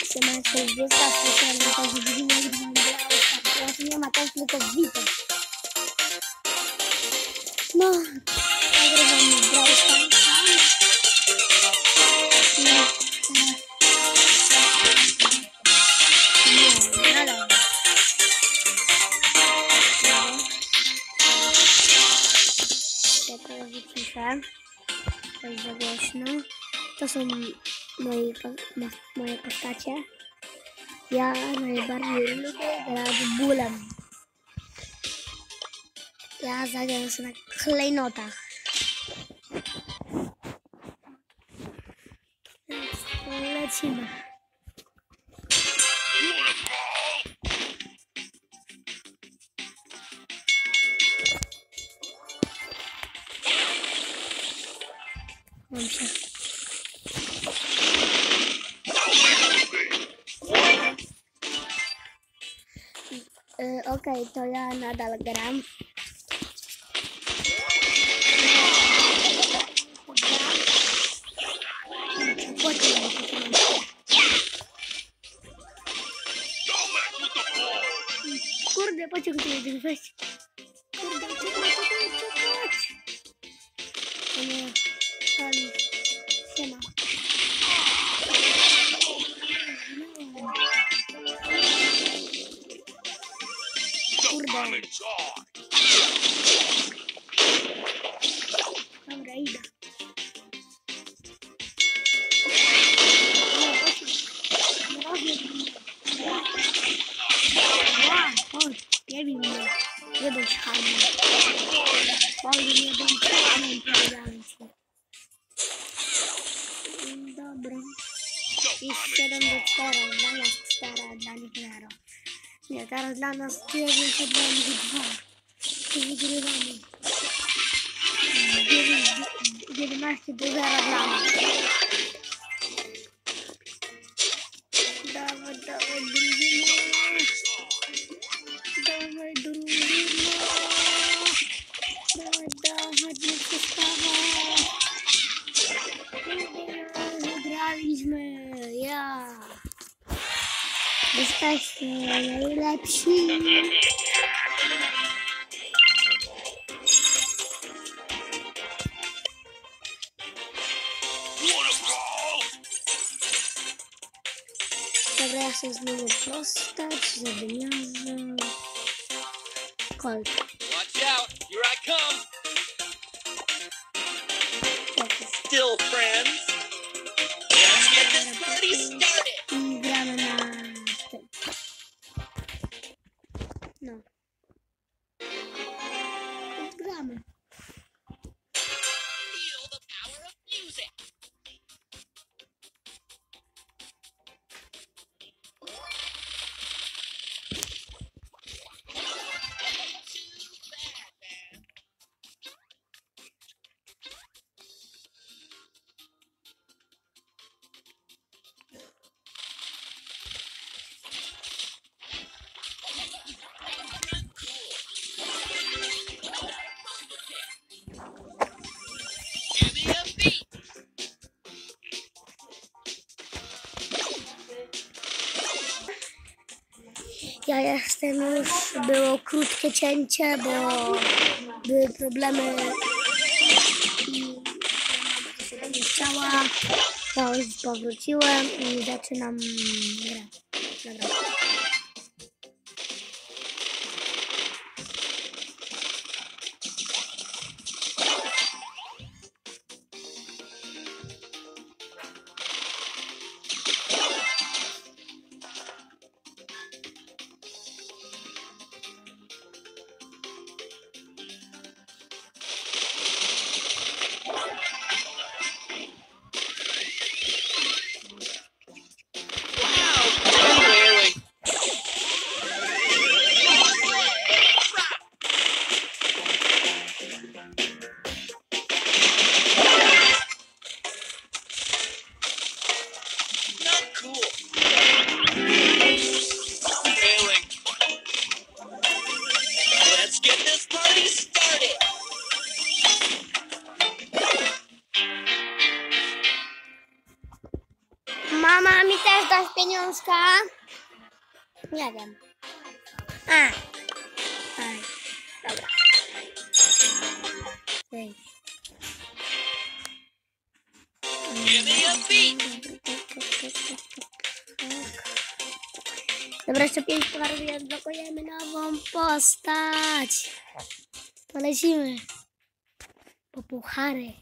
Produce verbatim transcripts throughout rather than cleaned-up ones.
Siemaczko, wystawcie się na to, że widzimy, jak wam grało. Teraz nie ma tak, tylko widzę. No, nagrywamy Brawl Starsa. No, nie, no dobra. Ja teraz wyciszę. To jest za głośno. To są moi, moje postacie. Ja najbardziej lubię grać bólem. Ja zagram sobie na klejnotach. Więc lecimy. Mam się. Yy, Okej, okay, to ja nadal gram. Kurde, pociąg tu jest, weź. Kurde, uciekaj, uciekaj, uciekać. O nie, szali. Siema. Kurde. Dobra, idę. Chodź, nie bij mnie. Nie bądź chamem. Bądź nie bądź chamem, powiedziałem ci. Dobra. I siedem do czterech. Dla nas cztery, dla nich zero. Nie, teraz dla nas dziewięć, a dla nich dwa. To wygrywamy. jedenaście do zera dla nas. Dawaj, dawaj, drużyna. Dawaj, drużyna. Dawaj, dawaj, nie przestawaj. Wygraliśmy. Ja. Jesteśmy najlepsi. Dobra, ja sobie znowu postać, zadymiarzę. Colt. Watch out, here I come. Still friends. Let's get this party started. I gramy na tym. No. Gramy. Feel the power of music. Ja jestem już, było krótkie cięcie, bo były problemy i mama się nie chciała. To już powróciłem i zaczynam grać. Dobra. mama mi też dasz pieniążka? Nie wiem. A. Aj. Dobra. Ej. Give me a beat. Dobra, jeszcze pięć pucharów i odblokujemy nową postać. Polecimy. Po puchary.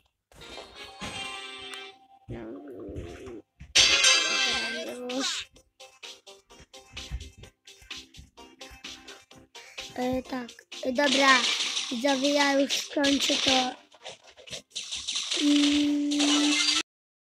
E, tak, e, dobra, widzowie, ja już kończę to. Mm.